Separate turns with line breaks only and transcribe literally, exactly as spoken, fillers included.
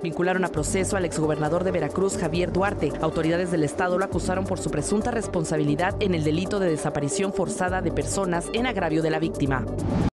Vincularon a proceso al exgobernador de Veracruz, Javier Duarte. Autoridades del estado lo acusaron por su presunta responsabilidad en el delito de desaparición forzada de personas en agravio de la víctima.